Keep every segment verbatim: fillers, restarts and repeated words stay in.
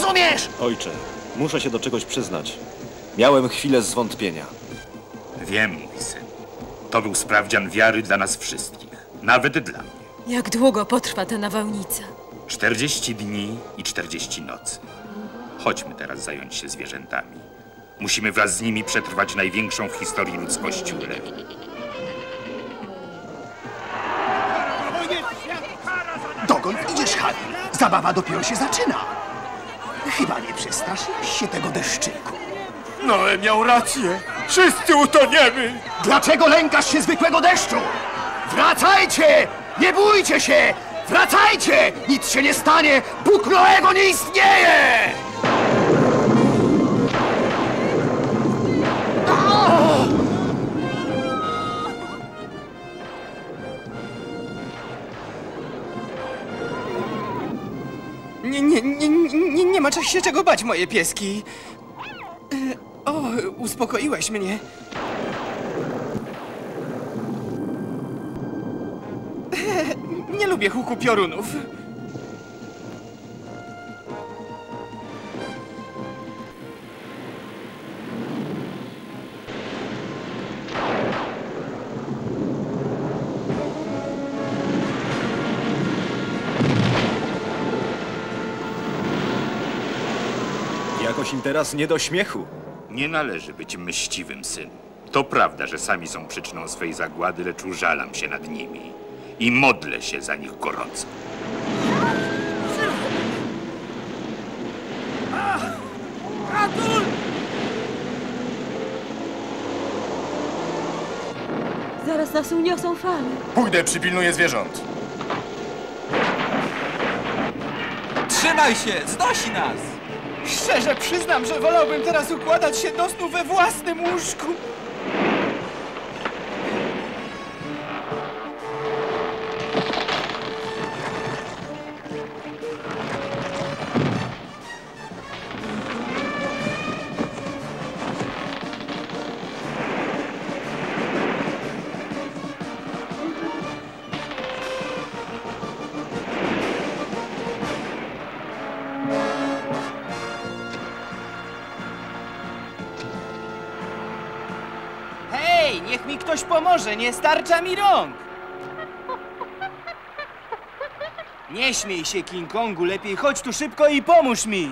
rozumiesz? Ojcze, muszę się do czegoś przyznać. Miałem chwilę zwątpienia. Wiem, mój syn. To był sprawdzian wiary dla nas wszystkich. Nawet dla mnie. Jak długo potrwa ta nawałnica? czterdzieści dni i czterdzieści nocy. Chodźmy teraz zająć się zwierzętami. Musimy wraz z nimi przetrwać największą w historii ludzkości uległ. Dokąd idziesz, Harry? Zabawa dopiero się zaczyna. Chyba nie przestraszyłeś się tego deszczyku. Noe miał rację. Wszyscy utoniemy. Dlaczego lękasz się zwykłego deszczu? Wracajcie! Nie bójcie się! Wracajcie! Nic się nie stanie! Bóg Noego nie istnieje! Nie, nie, nie, nie, nie ma się czego bać, moje pieski. E, o, uspokoiłeś mnie. E, nie lubię huku piorunów. Jakoś im teraz nie do śmiechu. Nie należy być mściwym, synu. To prawda, że sami są przyczyną swej zagłady, lecz użalam się nad nimi i modlę się za nich gorąco. Zaraz nas uniosą fale. Pójdę, przypilnuję zwierząt. Trzymaj się, znosi nas! Szczerze przyznam, że wolałbym teraz układać się do snu we własnym łóżku. Hej, niech mi ktoś pomoże, nie starcza mi rąk! Nie śmiej się, King Kongu, lepiej chodź tu szybko i pomóż mi!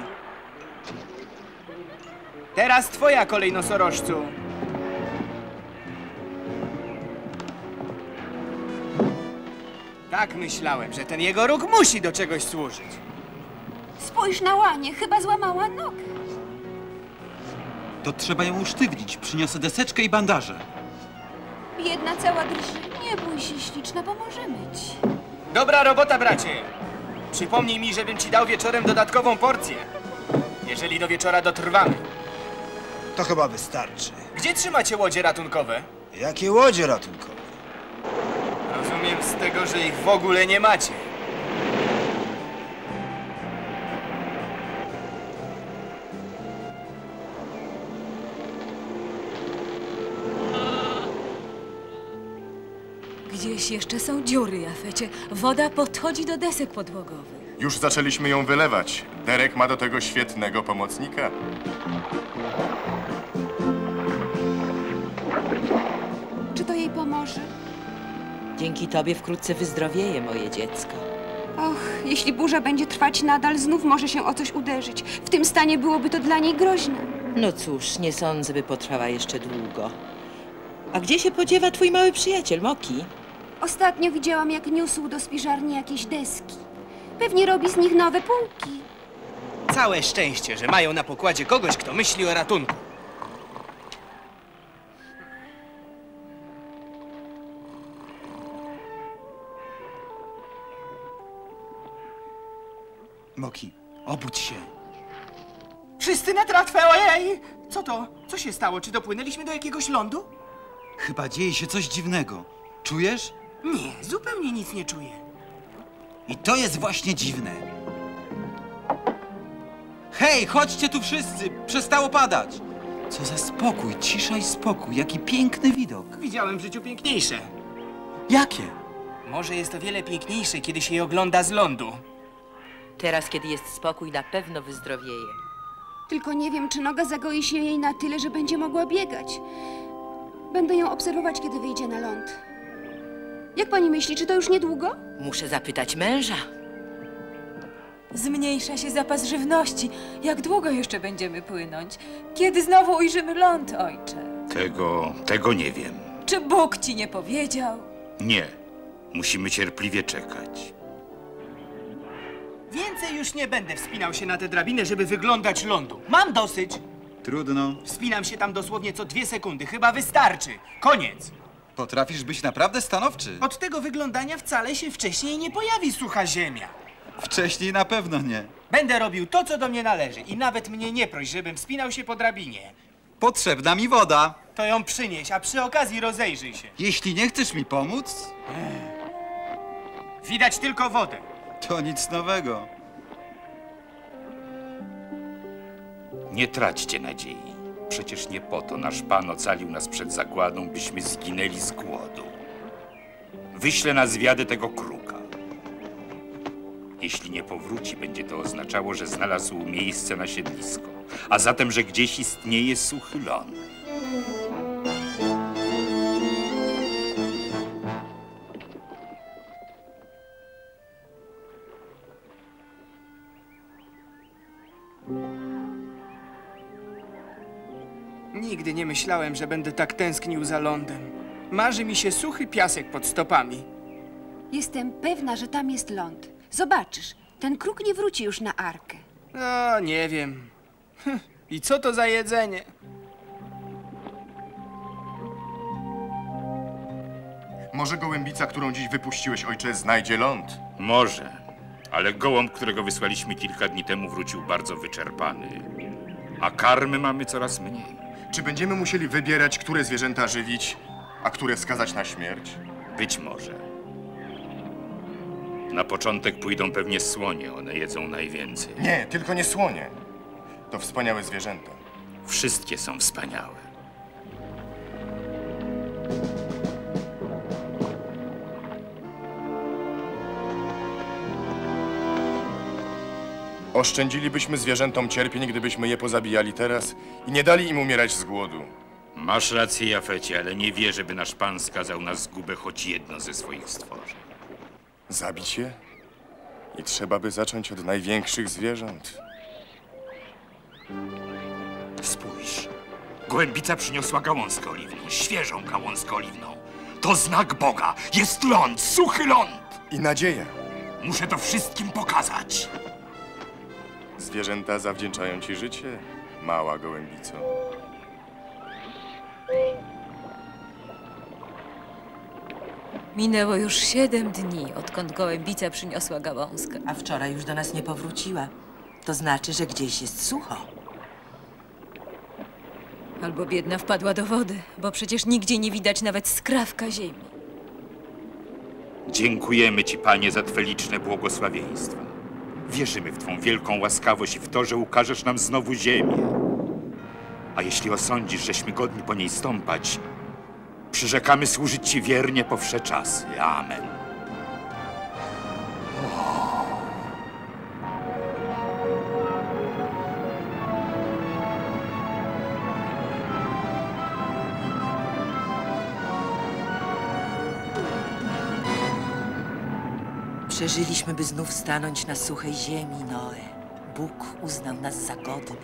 Teraz twoja kolej, nosorożcu. Tak myślałem, że ten jego róg musi do czegoś służyć. Spójrz na łanie, chyba złamała nogę. To trzeba ją usztywnić. Przyniosę deseczkę i bandaże. Jedna cała drży. Nie bój się, śliczna, pomożemy ci. Dobra robota, bracie! Przypomnij mi, żebym ci dał wieczorem dodatkową porcję. Jeżeli do wieczora dotrwamy. To chyba wystarczy. Gdzie trzymacie łodzie ratunkowe? Jakie łodzie ratunkowe? Rozumiem z tego, że ich w ogóle nie macie. Gdzieś jeszcze są dziury, Jafecie. Woda podchodzi do desek podłogowych. Już zaczęliśmy ją wylewać. Derek ma do tego świetnego pomocnika. Czy to jej pomoże? Dzięki tobie wkrótce wyzdrowieje moje dziecko. Och, jeśli burza będzie trwać nadal, znów może się o coś uderzyć. W tym stanie byłoby to dla niej groźne. No cóż, nie sądzę, by potrwała jeszcze długo. A gdzie się podziewa twój mały przyjaciel, Moki? Ostatnio widziałam, jak niósł do spiżarni jakieś deski. Pewnie robi z nich nowe półki. Całe szczęście, że mają na pokładzie kogoś, kto myśli o ratunku. Moki, obudź się. Wszyscy na tratwę, ojej! Co to? Co się stało? Czy dopłynęliśmy do jakiegoś lądu? Chyba dzieje się coś dziwnego. Czujesz? Nie, zupełnie nic nie czuję. I to jest właśnie dziwne. Hej, chodźcie tu wszyscy! Przestało padać! Co za spokój, cisza i spokój. Jaki piękny widok. Widziałem w życiu piękniejsze. Jakie? Może jest o wiele piękniejsze, kiedy się je ogląda z lądu. Teraz, kiedy jest spokój, na pewno wyzdrowieje. Tylko nie wiem, czy noga zagoi się jej na tyle, że będzie mogła biegać. Będę ją obserwować, kiedy wyjdzie na ląd. Jak pani myśli, czy to już niedługo? Muszę zapytać męża. Zmniejsza się zapas żywności. Jak długo jeszcze będziemy płynąć? Kiedy znowu ujrzymy ląd, ojcze? Tego, tego nie wiem. Czy Bóg ci nie powiedział? Nie. Musimy cierpliwie czekać. Więcej już nie będę wspinał się na tę drabinę, żeby wyglądać lądu. Mam dosyć. Trudno. Wspinam się tam dosłownie co dwie sekundy. Chyba wystarczy. Koniec. Potrafisz być naprawdę stanowczy. Od tego wyglądania wcale się wcześniej nie pojawi sucha ziemia. Wcześniej na pewno nie. Będę robił to, co do mnie należy i nawet mnie nie proś, żebym wspinał się po drabinie. Potrzebna mi woda. To ją przynieś, a przy okazji rozejrzyj się. Jeśli nie chcesz mi pomóc, Widać tylko wodę. to nic nowego. Nie traćcie nadziei. Przecież nie po to nasz Pan ocalił nas przed zagładą, byśmy zginęli z głodu. Wyślę na zwiady tego kruka. Jeśli nie powróci, będzie to oznaczało, że znalazł miejsce na siedlisko, a zatem, że gdzieś istnieje suchy ląd. Nigdy nie myślałem, że będę tak tęsknił za lądem. Marzy mi się suchy piasek pod stopami. Jestem pewna, że tam jest ląd. Zobaczysz, ten kruk nie wróci już na arkę. No, nie wiem. Hm, I co to za jedzenie? Może gołębica, którą dziś wypuściłeś, ojcze, znajdzie ląd? Może, ale gołąb, którego wysłaliśmy kilka dni temu, wrócił bardzo wyczerpany. A karmy mamy coraz mniej. Czy będziemy musieli wybierać, które zwierzęta żywić, a które skazać na śmierć? Być może. Na początek pójdą pewnie słonie, one jedzą najwięcej. Nie, tylko nie słonie. To wspaniałe zwierzęta. Wszystkie są wspaniałe. Oszczędzilibyśmy zwierzętom cierpień, gdybyśmy je pozabijali teraz i nie dali im umierać z głodu. Masz rację, Jafecie, ale nie wierzę, by nasz Pan skazał na zgubę choć jedno ze swoich stworzeń. Zabić je? I trzeba by zacząć od największych zwierząt. Spójrz. Gołębica przyniosła gałązkę oliwną, świeżą gałązkę oliwną. To znak Boga. Jest ląd, suchy ląd. I nadzieja. Muszę to wszystkim pokazać. Zwierzęta zawdzięczają ci życie, mała gołębico. Minęło już siedem dni, odkąd gołębica przyniosła gałązkę. A wczoraj już do nas nie powróciła. To znaczy, że gdzieś jest sucho. Albo biedna wpadła do wody, bo przecież nigdzie nie widać nawet skrawka ziemi. Dziękujemy Ci, Panie, za Twe liczne błogosławieństwa. Wierzymy w Twą wielką łaskawość i w to, że ukażesz nam znowu ziemię. A jeśli osądzisz, żeśmy godni po niej stąpać, przyrzekamy służyć Ci wiernie po wsze czasy. Amen. Przeżyliśmy, by znów stanąć na suchej ziemi, Noe. Bóg uznał nas za godnych.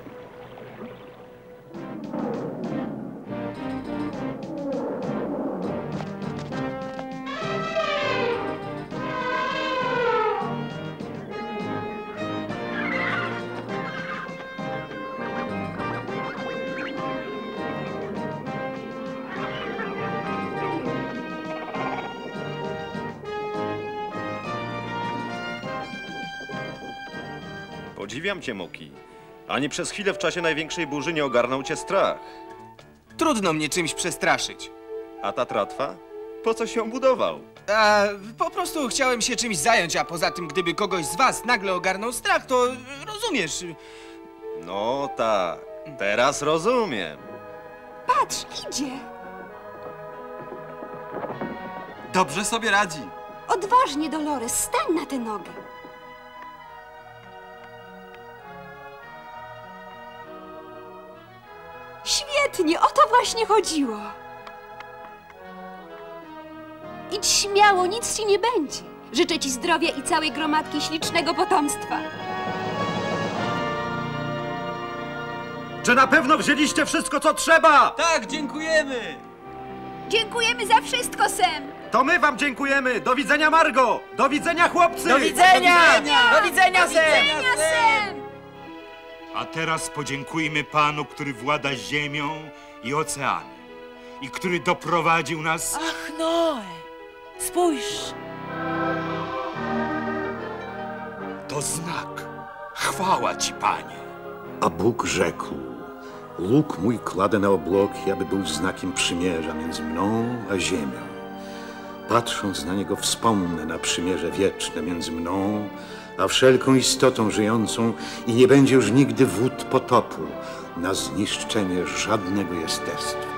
Podziwiam cię, Moki. Ani przez chwilę w czasie największej burzy nie ogarnął cię strach. Trudno mnie czymś przestraszyć. A ta tratwa? Po co się budował? A, po prostu chciałem się czymś zająć, a poza tym, gdyby kogoś z was nagle ogarnął strach, to rozumiesz. No tak, teraz rozumiem. Patrz, idzie! Dobrze sobie radzi. Odważnie, Dolores, stań na tę nogę. Świetnie, o to właśnie chodziło. Idź śmiało, nic ci nie będzie. Życzę ci zdrowia i całej gromadki ślicznego potomstwa. Czy na pewno wzięliście wszystko, co trzeba? Tak, dziękujemy! Dziękujemy za wszystko, Sam. To my wam dziękujemy! Do widzenia, Margo! Do widzenia, chłopcy! Do widzenia! Do widzenia, Sam! Widzenia, Sam! A teraz podziękujmy Panu, który włada ziemią i oceanem i który doprowadził nas... Ach, Noe! Spójrz! To znak. Chwała Ci, Panie. A Bóg rzekł, łuk mój kładę na obłoki, aby był znakiem przymierza między mną a ziemią. Patrząc na niego wspomnę na przymierze wieczne między mną a wszelką istotą żyjącą i nie będzie już nigdy wód potopu na zniszczenie żadnego jestestwa.